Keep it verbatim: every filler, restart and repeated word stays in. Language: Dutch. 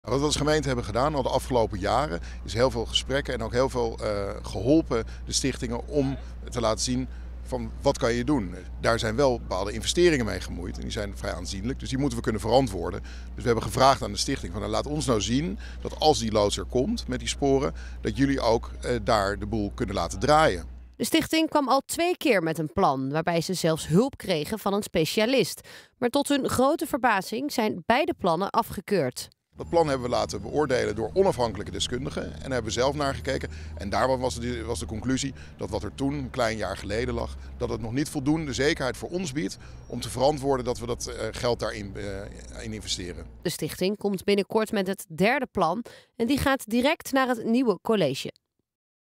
Wat we als gemeente hebben gedaan al de afgelopen jaren is heel veel gesprekken en ook heel veel uh, geholpen de stichtingen om te laten zien van wat kan je doen. Daar zijn wel bepaalde investeringen mee gemoeid en die zijn vrij aanzienlijk, dus die moeten we kunnen verantwoorden. Dus we hebben gevraagd aan de stichting van nou, laat ons nou zien dat als die loods er komt met die sporen, dat jullie ook uh, daar de boel kunnen laten draaien. De stichting kwam al twee keer met een plan, waarbij ze zelfs hulp kregen van een specialist. Maar tot hun grote verbazing zijn beide plannen afgekeurd. Dat plan hebben we laten beoordelen door onafhankelijke deskundigen en daar hebben we zelf naar gekeken. En daarvan was de, was de conclusie dat wat er toen, een klein jaar geleden lag, dat het nog niet voldoende zekerheid voor ons biedt om te verantwoorden dat we dat uh, geld daarin uh, in investeren. De stichting komt binnenkort met het derde plan en die gaat direct naar het nieuwe college.